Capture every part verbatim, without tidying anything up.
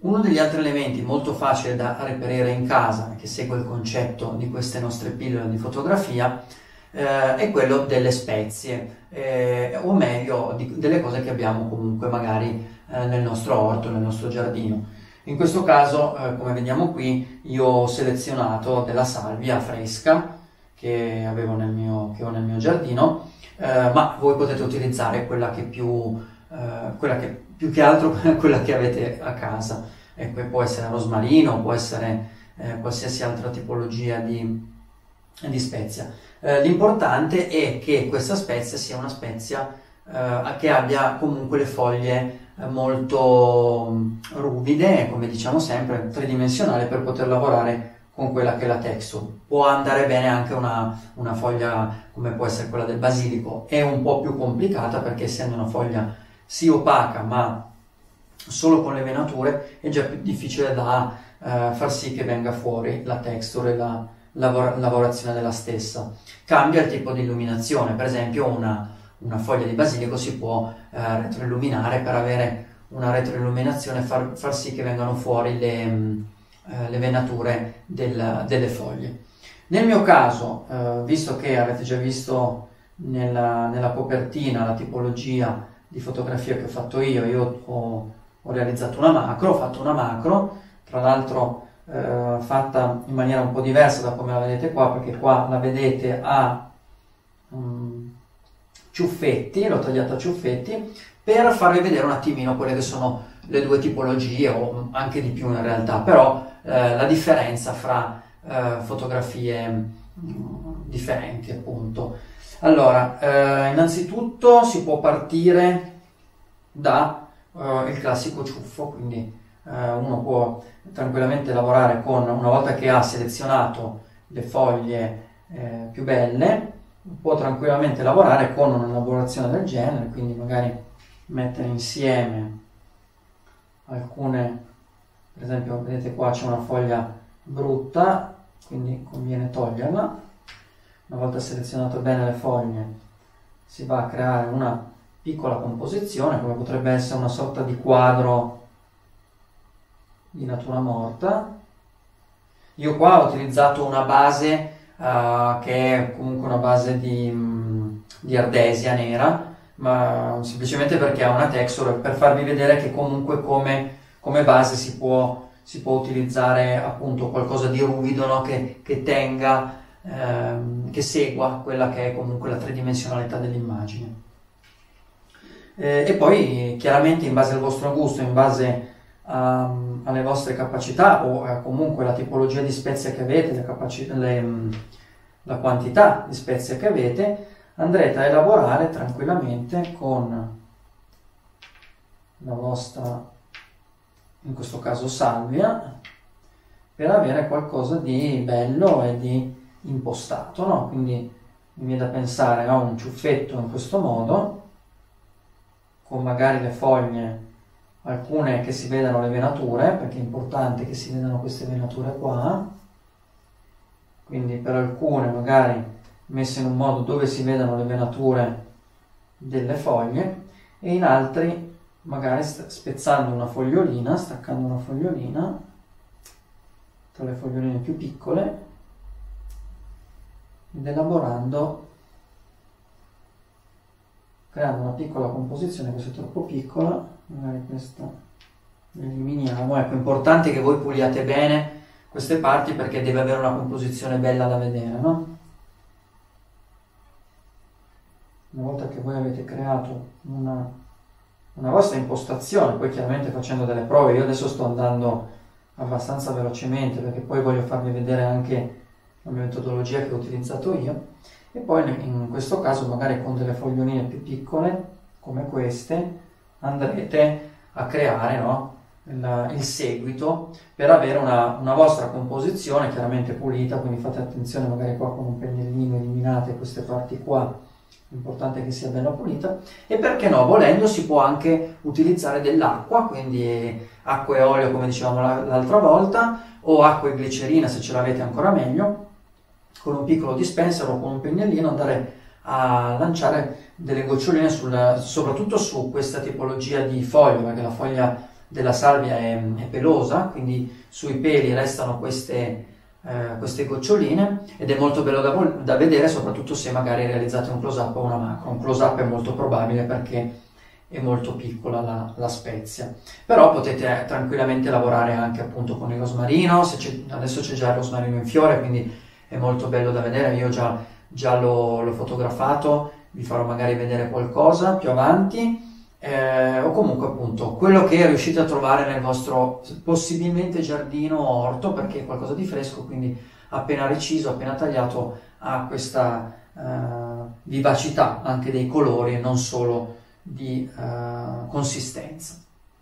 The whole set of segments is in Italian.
Uno degli altri elementi molto facile da reperire in casa, che segue il concetto di queste nostre pillole di fotografia, eh, è quello delle spezie, eh, o meglio di, delle cose che abbiamo comunque magari eh, nel nostro orto, nel nostro giardino. In questo caso, eh, come vediamo qui, io ho selezionato della salvia fresca che avevo nel mio, che ho nel mio giardino, eh, ma voi potete utilizzare quella che più, eh, quella che più che altro quella che avete a casa. Ecco, può essere rosmarino, può essere eh, qualsiasi altra tipologia di, di spezia. Eh, l'importante è che questa spezia sia una spezia eh, che abbia comunque le foglie eh, molto ruvide, come diciamo sempre, tridimensionale, per poter lavorare con quella che è la texture. Può andare bene anche una, una foglia come può essere quella del basilico, è un po' più complicata perché essendo una foglia sì opaca ma solo con le venature è già più difficile da eh, far sì che venga fuori la texture e la lavora lavorazione della stessa. Cambia il tipo di illuminazione, per esempio una, una foglia di basilico si può eh, retroilluminare per avere una retroilluminazione e far, far sì che vengano fuori le, eh, le venature del, delle foglie. Nel mio caso, eh, visto che avete già visto nella, nella copertina la tipologia di fotografia che ho fatto io, io ho, ho realizzato una macro, ho fatto una macro, tra l'altro eh, fatta in maniera un po' diversa da come la vedete qua, perché qua la vedete a um, ciuffetti, l'ho tagliata a ciuffetti, per farvi vedere un attimino quelle che sono le due tipologie, o anche di più in realtà, però eh, la differenza fra eh, fotografie mh, differenti appunto. Allora, eh, innanzitutto si può partire da eh, il classico ciuffo, quindi eh, uno può tranquillamente lavorare con, una volta che ha selezionato le foglie eh, più belle, può tranquillamente lavorare con una lavorazione del genere, quindi magari mettere insieme alcune, per esempio vedete qua c'è una foglia brutta, quindi conviene toglierla. Una volta selezionato bene le foglie si va a creare una piccola composizione, come potrebbe essere una sorta di quadro di natura morta. Io qua ho utilizzato una base uh, che è comunque una base di, mh, di ardesia nera, ma semplicemente perché ha una texture, per farvi vedere che comunque come, come base si può, si può utilizzare appunto qualcosa di ruvido, no? che, che tenga, ehm, che segua quella che è comunque la tridimensionalità dell'immagine. Eh, e poi chiaramente in base al vostro gusto, in base a, alle vostre capacità o a comunque la tipologia di spezie che avete, le le, la quantità di spezie che avete, andrete a elaborare tranquillamente con la vostra, in questo caso salvia, per avere qualcosa di bello e di impostato, no? Quindi mi viene da pensare a un ciuffetto in questo modo, con magari le foglie, alcune che si vedano le venature, perché è importante che si vedano queste venature qua, quindi per alcune magari messe in un modo dove si vedano le venature delle foglie, e in altri magari spezzando una fogliolina, staccando una fogliolina tra le foglioline più piccole ed elaborando, creando una piccola composizione. Questa è troppo piccola, magari questa eliminiamo. Ecco, è importante che voi puliate bene queste parti perché deve avere una composizione bella da vedere, no? Una volta che voi avete creato una, una vostra impostazione, poi chiaramente facendo delle prove, io adesso sto andando abbastanza velocemente perché poi voglio farvi vedere anche la mia metodologia che ho utilizzato io, e poi in questo caso magari con delle foglioline più piccole come queste andrete a creare, no, il, il seguito per avere una, una vostra composizione chiaramente pulita, quindi fate attenzione magari qua con un pennellino eliminate queste parti qua, è importante che sia bella pulita, e perché no, volendo si può anche utilizzare dell'acqua, quindi acqua e olio come dicevamo l'altra volta, o acqua e glicerina se ce l'avete ancora meglio, con un piccolo dispenser o con un pennellino andare a lanciare delle goccioline sul, soprattutto su questa tipologia di foglia, perché la foglia della salvia è, è pelosa, quindi sui peli restano queste, eh, queste goccioline, ed è molto bello da, da vedere, soprattutto se magari realizzate un close-up o una macro. Un close-up è molto probabile perché è molto piccola la, la spezia, però potete tranquillamente lavorare anche appunto con il rosmarino. Se c'è, adesso c'è già il rosmarino in fiore, quindi è molto bello da vedere. Io già, già l'ho, l'ho fotografato, vi farò magari vedere qualcosa più avanti, eh, o comunque appunto quello che riuscite a trovare nel vostro possibilmente giardino o orto, perché è qualcosa di fresco, quindi appena reciso, appena tagliato, ha questa eh, vivacità anche dei colori e non solo di uh, consistenza.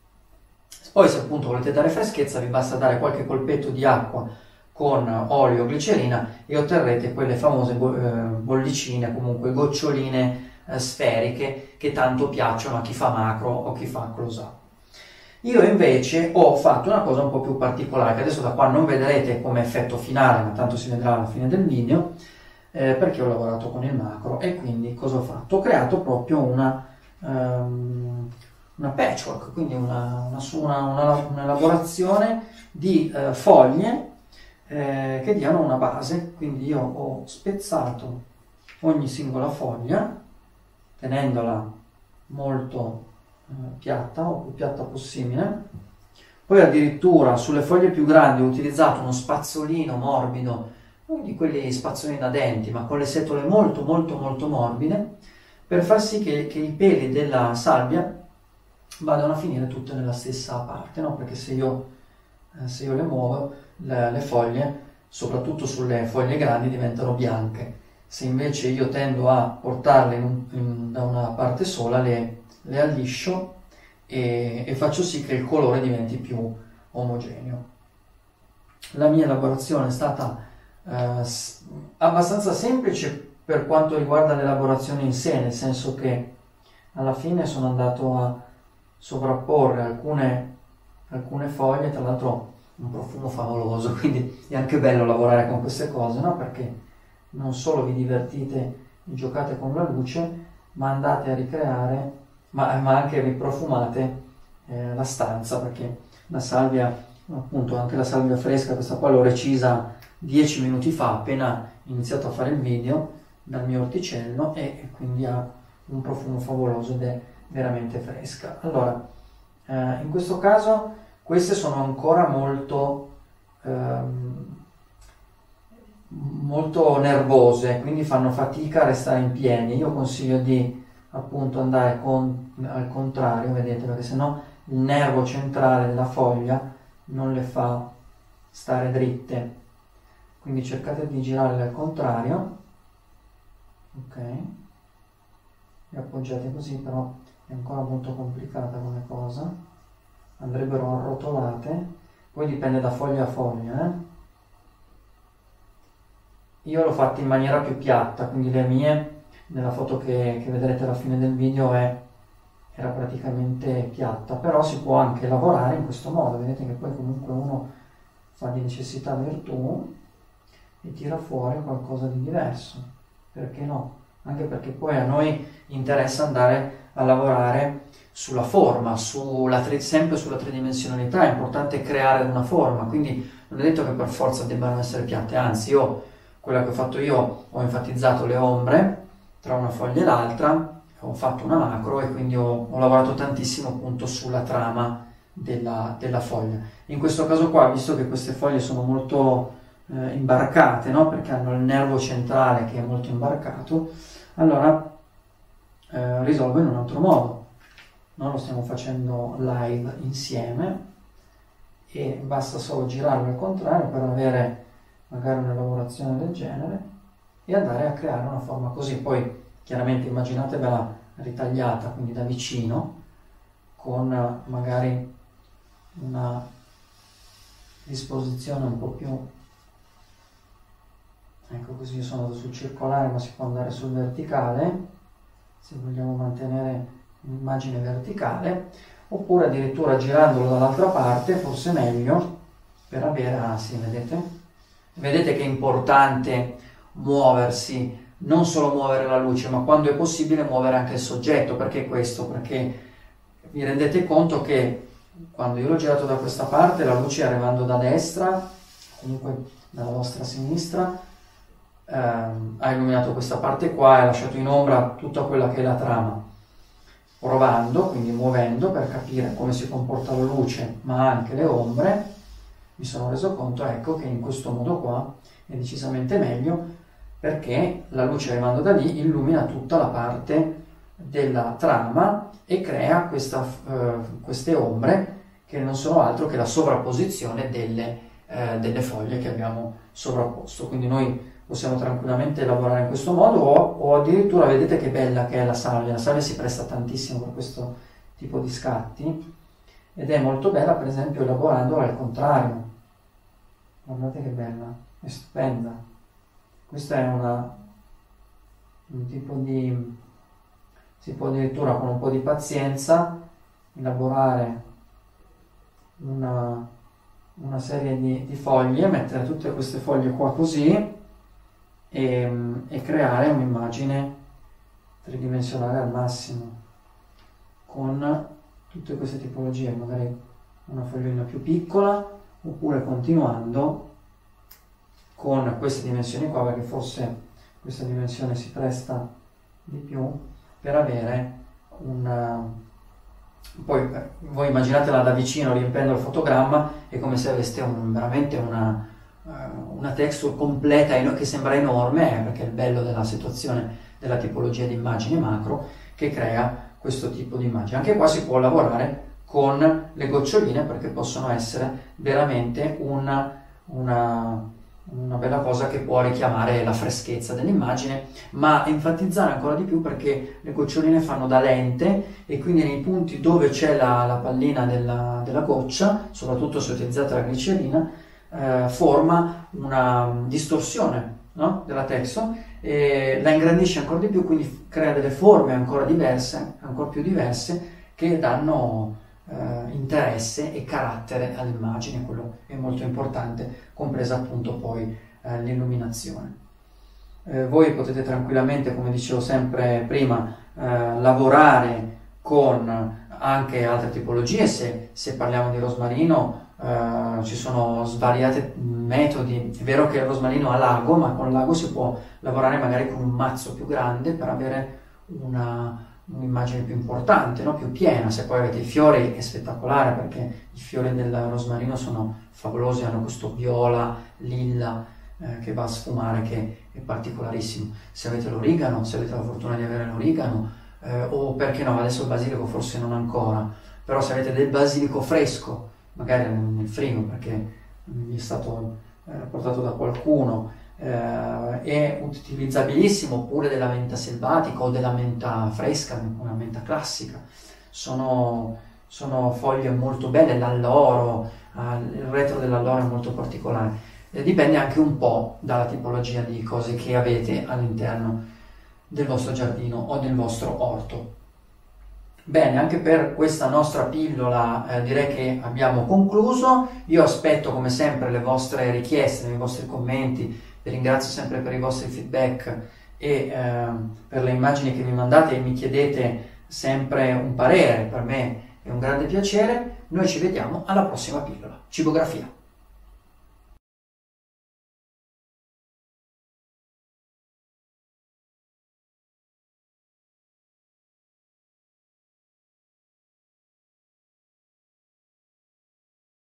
Poi se appunto volete dare freschezza, vi basta dare qualche colpetto di acqua con olio o glicerina e otterrete quelle famose bollicine, comunque goccioline eh, sferiche, che tanto piacciono a chi fa macro o chi fa close-up. Io invece ho fatto una cosa un po' più particolare, che adesso da qua non vedrete come effetto finale, ma tanto si vedrà alla fine del video, eh, perché ho lavorato con il macro. E quindi cosa ho fatto? Ho creato proprio una Um, una patchwork, quindi una, una, una, una, un'elaborazione di uh, foglie eh, che diano una base. Quindi io ho spezzato ogni singola foglia tenendola molto uh, piatta, o più piatta possibile. Poi addirittura sulle foglie più grandi ho utilizzato uno spazzolino morbido, non di quelli spazzolini da denti, ma con le setole molto molto molto morbide, per far sì che, che i peli della salvia vadano a finire tutte nella stessa parte, no? Perché se io, eh, se io le muovo, le, le foglie, soprattutto sulle foglie grandi, diventano bianche. Se invece io tendo a portarle in, in, da una parte sola, le, le alliscio e, e faccio sì che il colore diventi più omogeneo. La mia elaborazione è stata eh, abbastanza semplice per quanto riguarda l'elaborazione in sé, nel senso che alla fine sono andato a sovrapporre alcune, alcune foglie, tra l'altro un profumo favoloso, quindi è anche bello lavorare con queste cose, no? Perché non solo vi divertite e giocate con la luce, ma andate a ricreare, ma, ma anche vi profumate eh, la stanza, perché la salvia, appunto anche la salvia fresca, questa qua l'ho recisa dieci minuti fa, appena iniziato a fare il video, dal mio orticello, e quindi ha un profumo favoloso ed è veramente fresca. Allora, eh, in questo caso queste sono ancora molto ehm, molto nervose, quindi fanno fatica a restare in piedi. Io consiglio di appunto andare con, al contrario, vedete, perché sennò il nervo centrale della foglia non le fa stare dritte, quindi cercate di girarle al contrario. Ok, le appoggiate così, però è ancora molto complicata come cosa, andrebbero arrotolate, poi dipende da foglia a foglia, eh? Io l'ho fatta in maniera più piatta, quindi le mie, nella foto che, che vedrete alla fine del video, è, era praticamente piatta, però si può anche lavorare in questo modo. Vedete che poi comunque uno fa di necessità virtù e tira fuori qualcosa di diverso, perché no? Anche perché poi a noi interessa andare a lavorare sulla forma, sulla tre, sempre sulla tridimensionalità. È importante creare una forma, quindi non è detto che per forza debbano essere piatte, anzi io, quella che ho fatto io, ho enfatizzato le ombre tra una foglia e l'altra, ho fatto una macro e quindi ho, ho lavorato tantissimo appunto sulla trama della, della foglia. In questo caso qua, visto che queste foglie sono molto eh, imbarcate, no? Perché hanno il nervo centrale che è molto imbarcato, allora eh, risolvo in un altro modo. Noi lo stiamo facendo live insieme e basta solo girarlo al contrario per avere magari una lavorazione del genere e andare a creare una forma così. Poi chiaramente immaginatevela ritagliata, quindi da vicino, con magari una disposizione un po' più, ecco, così. Io sono andato sul circolare, ma si può andare sul verticale se vogliamo mantenere un'immagine verticale, oppure addirittura girandolo dall'altra parte, forse meglio, per avere, ah sì, vedete? Vedete che è importante muoversi, non solo muovere la luce, ma quando è possibile muovere anche il soggetto. Perché questo? Perché vi rendete conto che quando io l'ho girato da questa parte, la luce arrivando da destra, comunque dalla vostra sinistra, ehm, ha illuminato questa parte qua e ha lasciato in ombra tutta quella che è la trama. Provando, quindi muovendo per capire come si comporta la luce, ma anche le ombre, mi sono reso conto, ecco, che in questo modo qua è decisamente meglio, perché la luce arrivando da lì illumina tutta la parte della trama e crea questa, uh, queste ombre che non sono altro che la sovrapposizione delle, uh, delle foglie che abbiamo sovrapposto. Quindi noi possiamo tranquillamente lavorare in questo modo o, o addirittura vedete che bella che è la salvia. La salvia si presta tantissimo per questo tipo di scatti ed è molto bella per esempio elaborandola al contrario. Guardate che bella, è stupenda. Questa è una, un tipo di... si può addirittura con un po' di pazienza elaborare una, una serie di, di foglie, mettere tutte queste foglie qua così e, e creare un'immagine tridimensionale al massimo con tutte queste tipologie, magari una fogliolina più piccola oppure continuando con queste dimensioni qua, perché forse questa dimensione si presta di più per avere una... poi voi immaginatela da vicino riempendo il fotogramma, è come se aveste un, veramente una, una texture completa che sembra enorme, perché è il bello della situazione della tipologia di immagini macro che crea questo tipo di immagine. Anche qua si può lavorare con le goccioline perché possono essere veramente una, una, una bella cosa che può richiamare la freschezza dell'immagine, ma enfatizzare ancora di più perché le goccioline fanno da lente e quindi nei punti dove c'è la, la pallina della, della goccia, soprattutto se utilizzate la glicerina, eh, forma una distorsione, no? della texture e la ingrandisce ancora di più, quindi crea delle forme ancora diverse, ancora più diverse, che danno eh, interesse e carattere all'immagine. Quello è molto importante, compresa appunto poi eh, l'illuminazione. Eh, voi potete tranquillamente, come dicevo sempre prima, eh, lavorare con anche altre tipologie. Se, se parliamo di rosmarino, Uh, ci sono svariati metodi. È vero che il rosmarino ha l'ago, ma con l'ago si può lavorare magari con un mazzo più grande per avere una, un'immagine più importante, no? più piena. Se poi avete i fiori è spettacolare, perché i fiori del rosmarino sono favolosi, hanno questo viola, lilla eh, che va a sfumare, che è particolarissimo. Se avete l'origano, se avete la fortuna di avere l'origano, eh, o perché no, adesso il basilico forse non ancora, però se avete del basilico fresco magari nel frigo perché gli è stato eh, portato da qualcuno, eh, è utilizzabilissimo, oppure della menta selvatica o della menta fresca, una menta classica. Sono, sono foglie molto belle, l'alloro, eh, il retro dell'alloro è molto particolare. Eh, dipende anche un po' dalla tipologia di cose che avete all'interno del vostro giardino o del vostro orto. Bene, anche per questa nostra pillola eh, direi che abbiamo concluso. Io aspetto come sempre le vostre richieste, i vostri commenti, vi ringrazio sempre per i vostri feedback e eh, per le immagini che mi mandate e mi chiedete sempre un parere. Per me è un grande piacere. Noi ci vediamo alla prossima pillola. Cibografia.